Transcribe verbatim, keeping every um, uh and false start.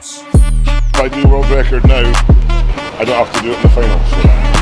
If I do world record now, I don't have to do it in the final. So.